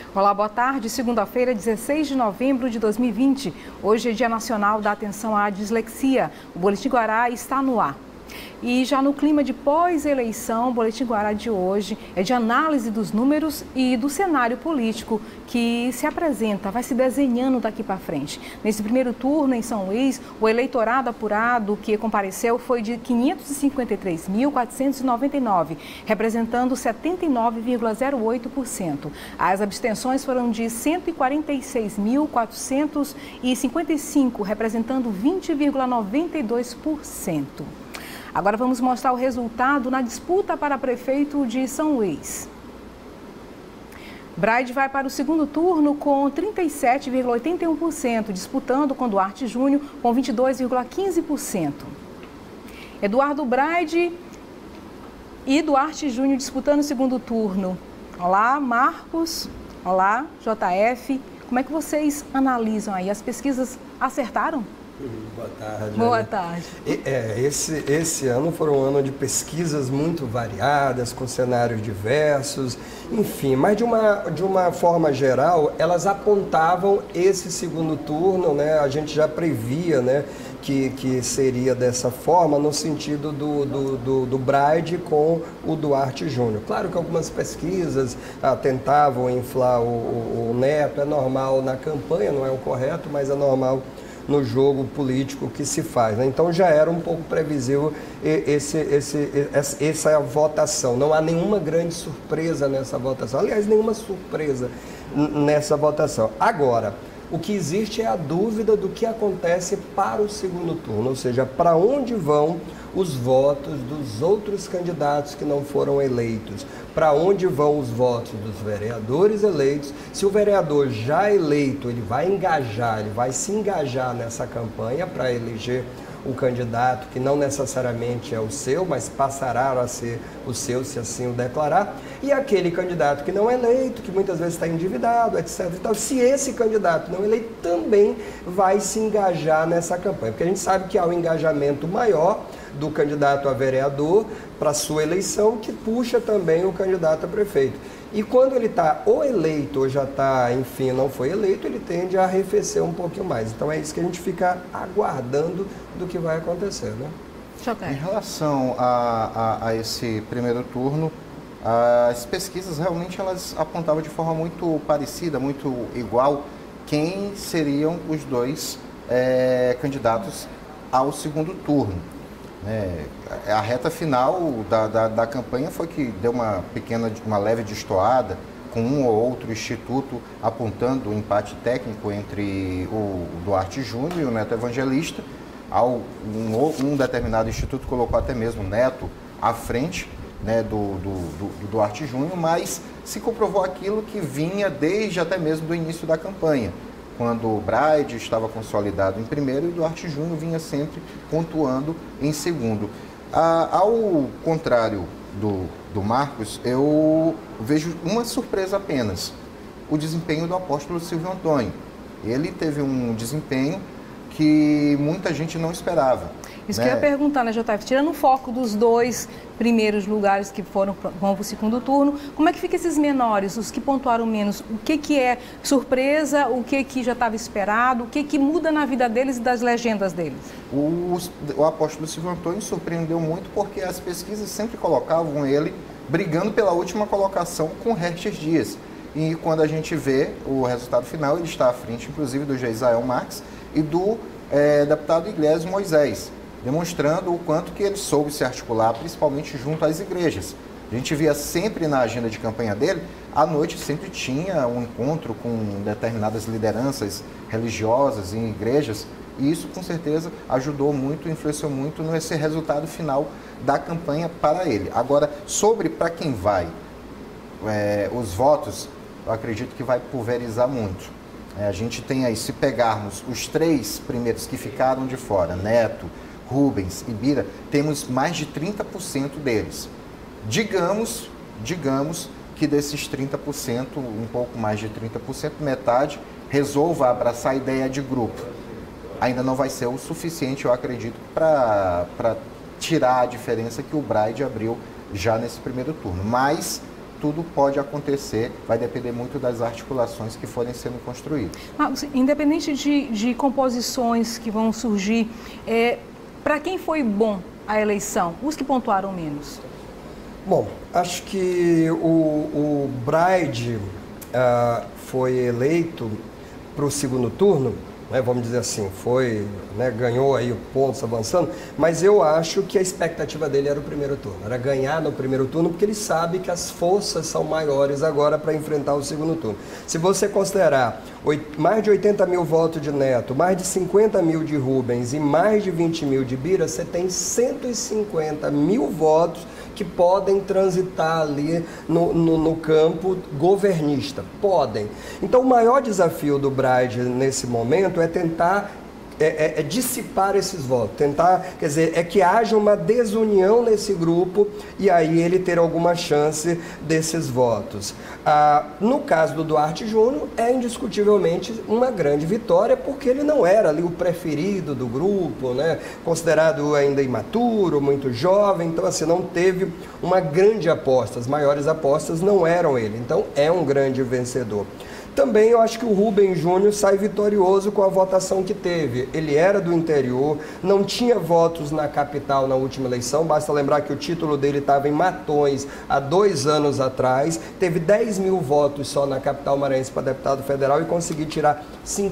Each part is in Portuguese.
Olá, boa tarde. Segunda-feira, 16 de novembro de 2020. Hoje é Dia Nacional da Atenção à Dislexia. O Boletim Guará está no ar. E já no clima de pós-eleição, o Boletim Guará de hoje é de análise dos números e do cenário político que se apresenta, vai se desenhando daqui para frente. Nesse primeiro turno em São Luís, o eleitorado apurado que compareceu foi de 553.499, representando 79,08%. As abstenções foram de 146.455, representando 20,92%. Agora vamos mostrar o resultado na disputa para prefeito de São Luís. Braide vai para o segundo turno com 37,81%, disputando com Duarte Júnior com 22,15%. Eduardo Braide e Duarte Júnior disputando o segundo turno. Olá, Marcos. Olá, JF. Como é que vocês analisam aí? As pesquisas acertaram? Boa tarde. Boa tarde. Esse ano foi um ano de pesquisas muito variadas, com cenários diversos, enfim, mas de uma forma geral, elas apontavam esse segundo turno, né? A gente já previa, né, que seria dessa forma, no sentido do Braide com o Duarte Júnior. Claro que algumas pesquisas tentavam inflar o Neto, é normal na campanha, não é o correto, mas é normal no jogo político que se faz, né? Então já era um pouco previsível essa votação. Não há nenhuma grande surpresa nessa votação. Aliás, nenhuma surpresa nessa votação. Agora, o que existe é a dúvida do que acontece para o segundo turno, ou seja, para onde vão os votos dos outros candidatos que não foram eleitos, para onde vão os votos dos vereadores eleitos. Se o vereador já eleito, ele vai se engajar nessa campanha para eleger um candidato que não necessariamente é o seu, mas passará a ser o seu, se assim o declarar, e aquele candidato que não é eleito, que muitas vezes está endividado, etc. Então, se esse candidato não eleito também vai se engajar nessa campanha, porque a gente sabe que há um engajamento maior do candidato a vereador para sua eleição, que puxa também o candidato a prefeito. E quando ele está ou eleito ou já está, enfim, não foi eleito, ele tende a arrefecer um pouquinho mais. Então é isso que a gente fica aguardando do que vai acontecer, né? Em relação a esse primeiro turno, as pesquisas realmente elas apontavam de forma muito parecida, muito igual, quem seriam os dois candidatos ao segundo turno. A reta final da campanha foi que deu uma leve destoada, com um ou outro instituto apontando o empate técnico entre o Duarte Júnior e o Neto Evangelista. Um determinado instituto colocou até mesmo o Neto à frente, né, do Duarte Júnior, mas se comprovou aquilo que vinha desde até mesmo do início da campanha, quando o Braide estava consolidado em primeiro e o Duarte Júnior vinha sempre pontuando em segundo. Ao contrário do Marcos, eu vejo uma surpresa apenas, o desempenho do apóstolo Silvio Antônio. Ele teve um desempenho que muita gente não esperava. Isso que eu ia perguntar, né, JF? Tirando o foco dos dois primeiros lugares que vão para o segundo turno, como é que fica esses menores, os que pontuaram menos? O que é surpresa, o que já estava esperado, o que muda na vida deles e das legendas deles? O apóstolo Silvio Antônio surpreendeu muito porque as pesquisas sempre colocavam ele brigando pela última colocação com Restes Dias. E quando a gente vê o resultado final, ele está à frente, inclusive, do Geisael Marques e do deputado Iglesias Moisés, demonstrando o quanto que ele soube se articular, principalmente junto às igrejas. A gente via sempre na agenda de campanha dele, à noite sempre tinha um encontro com determinadas lideranças religiosas em igrejas, e isso com certeza ajudou muito, influenciou muito nesse resultado final da campanha para ele. Agora, sobre para quem vai os votos, eu acredito que vai pulverizar muito. A gente tem aí, se pegarmos os três primeiros que ficaram de fora, Neto, Rubens e Bira, temos mais de 30% deles. Digamos que desses 30%, um pouco mais de 30%, metade resolva abraçar a ideia de grupo. Ainda não vai ser o suficiente, eu acredito, para tirar a diferença que o Braide abriu já nesse primeiro turno. Mas tudo pode acontecer, vai depender muito das articulações que forem sendo construídas. Mas, independente de composições que vão surgir, para quem foi bom a eleição? Os que pontuaram menos? Bom, acho que o Braide foi eleito para o segundo turno, né, vamos dizer assim, foi, né, ganhou aí pontos avançando, mas eu acho que a expectativa dele era o primeiro turno, era ganhar no primeiro turno, porque ele sabe que as forças são maiores agora para enfrentar o segundo turno. Se você considerar mais de 80 mil votos de Neto, mais de 50 mil de Rubens e mais de 20 mil de Bira, você tem 150 mil votos que podem transitar ali no campo governista. Podem. Então, o maior desafio do Braide nesse momento é tentar dissipar esses votos, tentar, quer dizer, que haja uma desunião nesse grupo e aí ele ter alguma chance desses votos. No caso do Duarte Júnior, é indiscutivelmente uma grande vitória, porque ele não era ali o preferido do grupo, né? Considerado ainda imaturo, muito jovem, então assim, não teve uma grande aposta, as maiores apostas não eram ele, então é um grande vencedor. Também eu acho que o Rubens Júnior sai vitorioso com a votação que teve. Ele era do interior, não tinha votos na capital na última eleição, basta lembrar que o título dele estava em Matões há 2 anos atrás, teve 10 mil votos só na capital maranhense para deputado federal e conseguiu tirar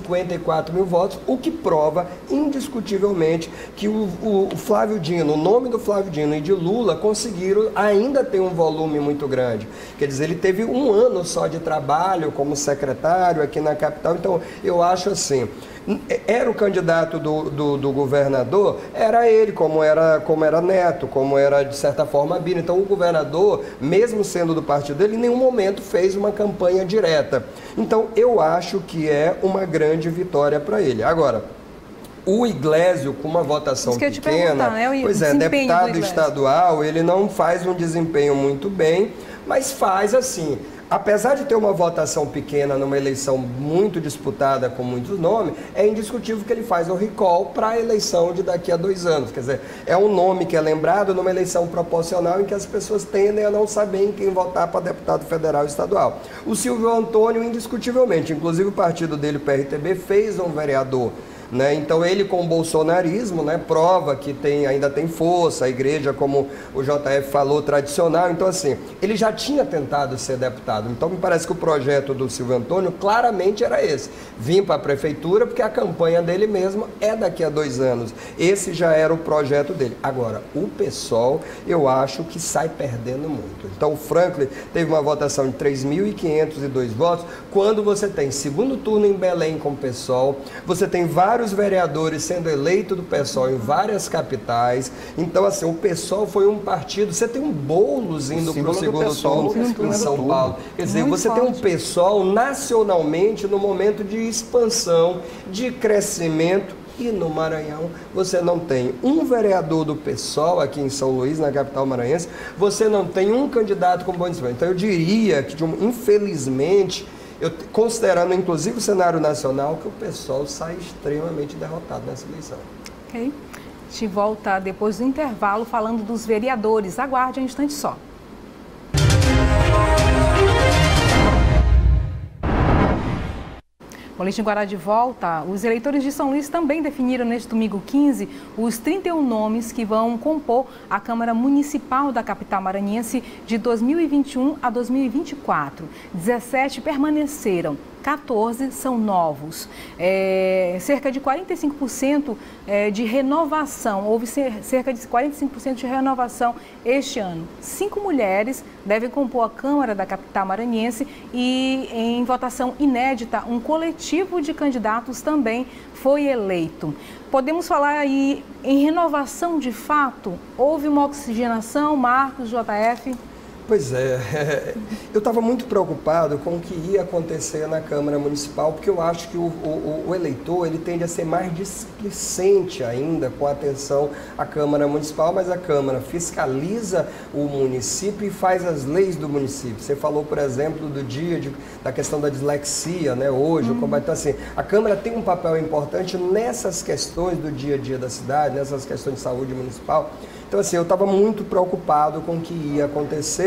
54 mil votos, o que prova indiscutivelmente que o Flávio Dino, o nome do Flávio Dino e de Lula conseguiram ainda ter um volume muito grande. Quer dizer, ele teve 1 ano só de trabalho como secretário aqui na capital, então eu acho assim, era o candidato do governador, era ele, como era Neto, como era de certa forma Bira. Então o governador, mesmo sendo do partido dele, em nenhum momento fez uma campanha direta. Então eu acho que é uma grande vitória para ele. Agora, o Iglesias, com uma votação pequena, né? Pois é, deputado estadual, ele não faz um desempenho muito bem, mas faz assim. Apesar de ter uma votação pequena numa eleição muito disputada com muitos nomes, é indiscutível que ele faz o recall para a eleição de daqui a 2 anos. Quer dizer, é um nome que é lembrado numa eleição proporcional em que as pessoas tendem a não saber em quem votar para deputado federal e estadual. O Silvio Antônio, indiscutivelmente, inclusive o partido dele, o PRTB, fez um vereador. Né? Então ele com o bolsonarismo, né, prova que ainda tem força, a igreja, como o JF falou, tradicional. Então assim, ele já tinha tentado ser deputado, então me parece que o projeto do Silvio Antônio claramente era esse, vir para a prefeitura, porque a campanha dele mesmo é daqui a 2 anos, esse já era o projeto dele. Agora, o PSOL, eu acho que sai perdendo muito. Então o Franklin teve uma votação de 3.502 votos, quando você tem segundo turno em Belém com o PSOL, você tem vários vereadores sendo eleitos do PSOL em várias capitais. Então, assim, o PSOL foi um partido. Você tem um Boulos indo para o segundo turno em São Paulo. Quer dizer, você tem um PSOL nacionalmente no momento de expansão, de crescimento. E no Maranhão você não tem um vereador do PSOL aqui em São Luís, na capital maranhense. Você não tem um candidato com bom desempenho. Então, eu diria que, infelizmente, considerando inclusive o cenário nacional, que o PSOL sai extremamente derrotado nessa eleição. Ok. A gente volta depois do intervalo falando dos vereadores. Aguarde um instante só. Boletim Guará de volta. Os eleitores de São Luís também definiram neste domingo 15 os 31 nomes que vão compor a Câmara Municipal da capital maranhense de 2021 a 2024. 17 permaneceram. 14 são novos, cerca de 45% de renovação, houve cerca de 45% de renovação este ano. 5 mulheres devem compor a Câmara da capital maranhense e em votação inédita, um coletivo de candidatos também foi eleito. Podemos falar aí em renovação de fato? Houve uma oxigenação, Marcos, JF? Pois é, eu estava muito preocupado com o que ia acontecer na Câmara Municipal, porque eu acho que o eleitor ele tende a ser mais displicente ainda com atenção à Câmara Municipal, mas a Câmara fiscaliza o município e faz as leis do município. Você falou, por exemplo, da questão da dislexia, né, hoje, então assim, a Câmara tem um papel importante nessas questões do dia a dia da cidade, nessas questões de saúde municipal. Então, assim, eu estava muito preocupado com o que ia acontecer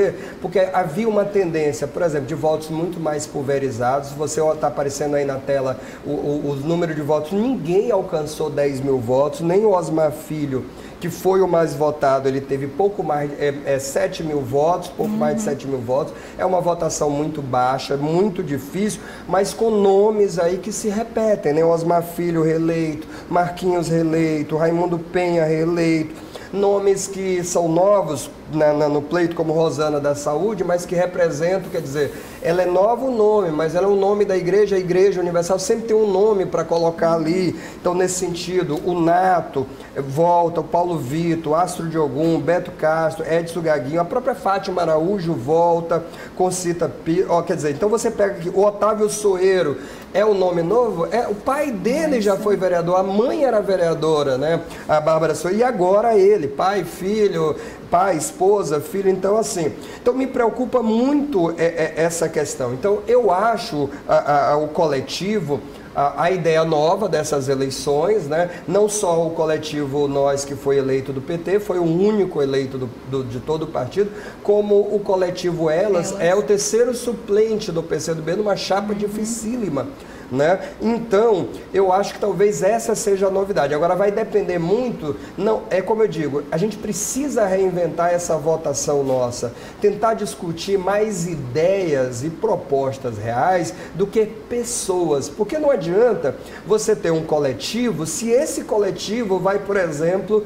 dizer, porque havia uma tendência, por exemplo, de votos muito mais pulverizados. Você está aparecendo aí na tela o número de votos. Ninguém alcançou 10 mil votos, nem o Osmar Filho, que foi o mais votado, ele teve pouco mais, 7 mil votos, pouco mais de 7 mil votos. É uma votação muito baixa, muito difícil, mas com nomes aí que se repetem, né? Osmar Filho reeleito, Marquinhos reeleito, Raimundo Penha reeleito, nomes que são novos no pleito, como Rosana da Saúde, mas que representam, quer dizer, ela é nova o nome, mas ela é o nome da igreja, a Igreja Universal sempre tem um nome para colocar ali. Então, nesse sentido, o Nato volta, o Paulo Vitor, Astro de Ogum, Beto Castro, Edson Gaguinho, a própria Fátima Araújo volta, Concita Pires, quer dizer, então você pega aqui, o Otávio Soeiro, é o nome novo? O pai dele já foi vereador, a mãe era vereadora, né? A Bárbara Soeiro, e agora ele, pai, filho, pai, esposa, filho, então assim. Então me preocupa muito essa questão. Então eu acho o coletivo, a ideia nova dessas eleições, né? Não só o coletivo Nós, que foi eleito do PT, foi o único eleito de todo o partido, como o coletivo Elas é o terceiro suplente do PCdoB numa chapa dificílima, né? Então, eu acho que talvez essa seja a novidade. Agora vai depender muito, não, é como eu digo, a gente precisa reinventar essa votação nossa, tentar discutir mais ideias e propostas reais do que pessoas, porque não adianta você ter um coletivo se esse coletivo vai, por exemplo,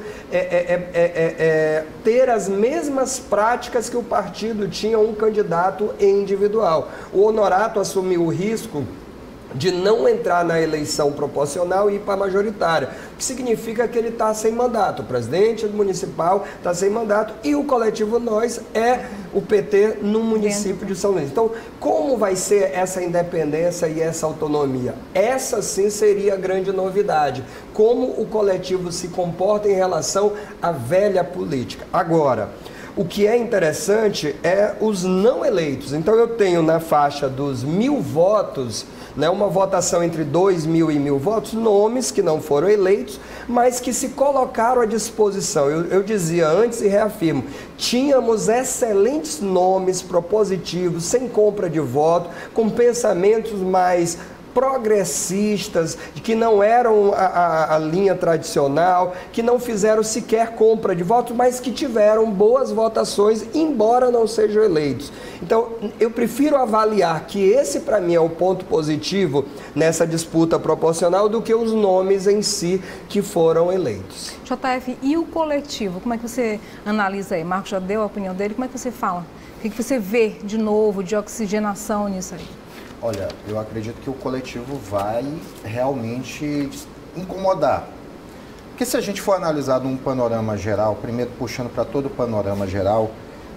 ter as mesmas práticas que o partido tinha um candidato individual. O Honorato assumiu o risco de não entrar na eleição proporcional e ir para a majoritária, o que significa que ele está sem mandato. O presidente municipal está sem mandato e o coletivo Nós é o PT no município de São Luís. Então, como vai ser essa independência e essa autonomia? Essa sim seria a grande novidade. Como o coletivo se comporta em relação à velha política. Agora, o que é interessante é os não eleitos. Então, eu tenho na faixa dos 1.000 votos, né, uma votação entre 2.000 e 1.000 votos, nomes que não foram eleitos, mas que se colocaram à disposição. Eu dizia antes e reafirmo, tínhamos excelentes nomes propositivos, sem compra de voto, com pensamentos mais progressistas, que não eram a linha tradicional, que não fizeram sequer compra de votos, mas que tiveram boas votações, embora não sejam eleitos. Então, eu prefiro avaliar que esse, para mim, é o ponto positivo nessa disputa proporcional do que os nomes em si que foram eleitos. JF, e o coletivo? Como é que você analisa aí? Marcos já deu a opinião dele, como é que você fala? O que você vê de novo, de oxigenação nisso aí? Olha, eu acredito que o coletivo vai realmente incomodar. Porque se a gente for analisar num panorama geral, primeiro puxando para todo o panorama geral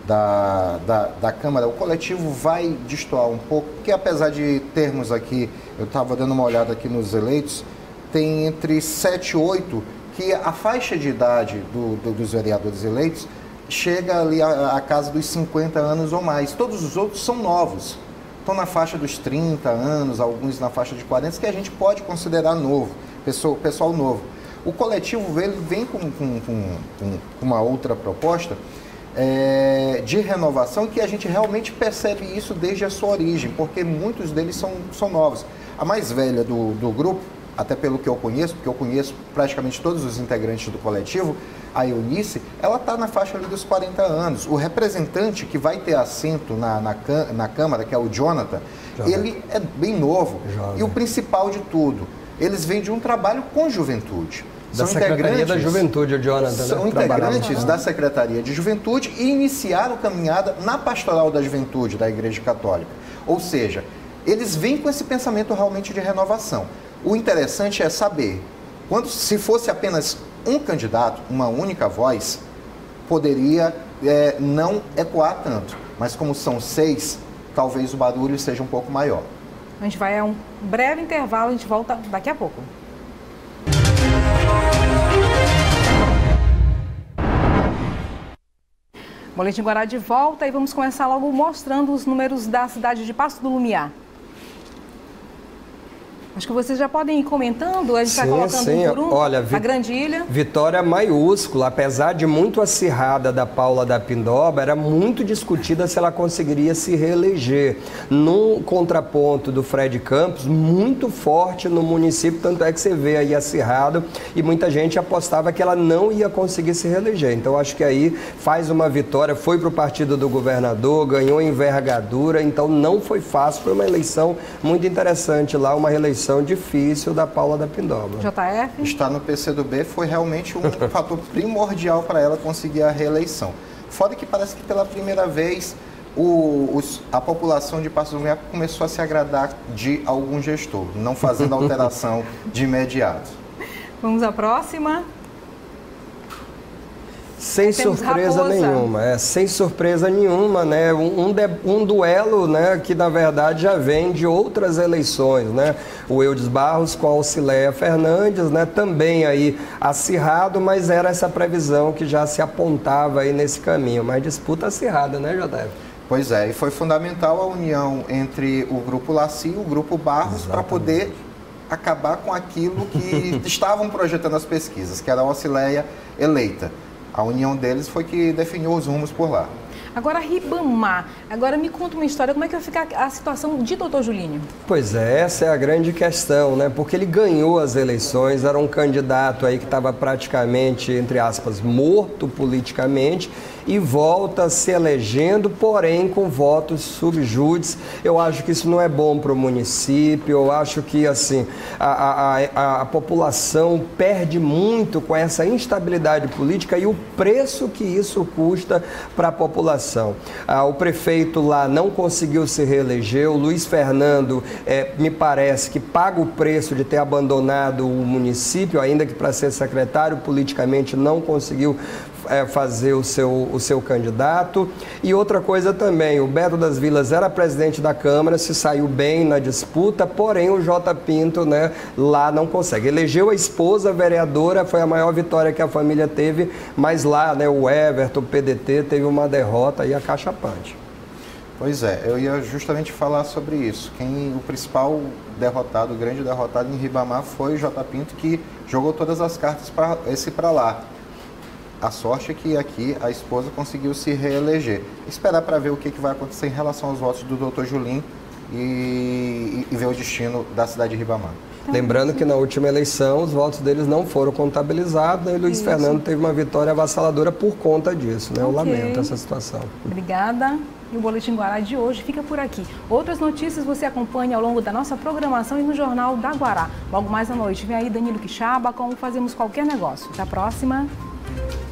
da Câmara, o coletivo vai destoar um pouco, porque apesar de termos aqui, eu estava dando uma olhada aqui nos eleitos, tem entre 7 e 8, que a faixa de idade dos vereadores eleitos chega ali à casa dos 50 anos ou mais. Todos os outros são novos. Estão na faixa dos 30 anos, alguns na faixa de 40, que a gente pode considerar novo, pessoal novo. O coletivo ele vem com uma outra proposta de renovação, que a gente realmente percebe isso desde a sua origem, porque muitos deles são novos. A mais velha do grupo, até pelo que eu conheço, porque eu conheço praticamente todos os integrantes do coletivo, a Eunice, ela está na faixa ali dos 40 anos. O representante que vai ter assento na Câmara, que é o Jonathan, ele é bem novo. E o principal de tudo, eles vêm de um trabalho com juventude. Da Secretaria da Juventude, o Jonathan. São integrantes da Secretaria de Juventude e iniciaram caminhada na Pastoral da Juventude da Igreja Católica. Ou seja, eles vêm com esse pensamento realmente de renovação. O interessante é saber, se fosse apenas um candidato, uma única voz, poderia não ecoar tanto. Mas como são 6, talvez o barulho seja um pouco maior. A gente vai a um breve intervalo, a gente volta daqui a pouco. Boletim Guará de volta e vamos começar logo mostrando os números da cidade de Passo do Lumiar. Acho que vocês já podem ir comentando, a gente está colocando um por um. Olha, a Grande Ilha. Vitória maiúscula, apesar de muito acirrada da Paula da Pindoba, era muito discutida se ela conseguiria se reeleger. Num contraponto do Fred Campos, muito forte no município, tanto é que você vê aí acirrado e muita gente apostava que ela não ia conseguir se reeleger. Então acho que aí faz uma vitória, foi para o partido do governador, ganhou envergadura, então não foi fácil, foi uma eleição muito interessante lá, uma reeleição difícil da Paula da Pindoba. JF? Estar no PCdoB foi realmente um fator primordial para ela conseguir a reeleição. Fora que parece que pela primeira vez a população de Passo do Vinhape começou a se agradar de algum gestor, não fazendo alteração de imediato. Vamos à próxima. Sem surpresa nenhuma, sem surpresa nenhuma, né? Um duelo, né, que na verdade já vem de outras eleições, né? O Eudes Barros com a Auxileia Fernandes, né? Também aí acirrado, mas era essa previsão que já se apontava aí nesse caminho, mas disputa acirrada, né, JF? Pois é, e foi fundamental a união entre o Grupo Laci e o Grupo Barros para poder acabar com aquilo que estavam projetando as pesquisas, que era a Auxileia eleita. A união deles foi que definiu os rumos por lá. Agora, Ribamar. Agora me conta uma história, como é que vai ficar a situação de Dr. Julinho? Pois é, essa é a grande questão, né? Porque ele ganhou as eleições, era um candidato aí que estava praticamente, entre aspas, morto politicamente e volta se elegendo, porém com votos subjúdice. Eu acho que isso não é bom para o município, eu acho que assim, a população perde muito com essa instabilidade política e o preço que isso custa para a população. O prefeito lá não conseguiu se reeleger, o Luiz Fernando me parece que paga o preço de ter abandonado o município, ainda que para ser secretário politicamente não conseguiu fazer o seu candidato. E outra coisa também, o Beto das Vilas era presidente da Câmara, se saiu bem na disputa, porém o J. Pinto, né, lá não consegue. Elegeu a esposa vereadora, foi a maior vitória que a família teve, mas lá, né, o Everton, o PDT, teve uma derrota e acachapante. Pois é, eu ia justamente falar sobre isso. O principal derrotado, o grande derrotado em Ribamar foi o J. Pinto, que jogou todas as cartas para lá. A sorte é que aqui a esposa conseguiu se reeleger. Esperar para ver o que vai acontecer em relação aos votos do Dr. Julinho e ver o destino da cidade de Ribamar. Lembrando que na última eleição os votos deles não foram contabilizados, né? E Luiz Fernando teve uma vitória avassaladora por conta disso, né? Eu lamento essa situação. Obrigada. E o Boletim Guará de hoje fica por aqui. Outras notícias você acompanha ao longo da nossa programação e no Jornal da Guará. Logo mais à noite vem aí Danilo Quixaba, como fazemos qualquer negócio. Até a próxima.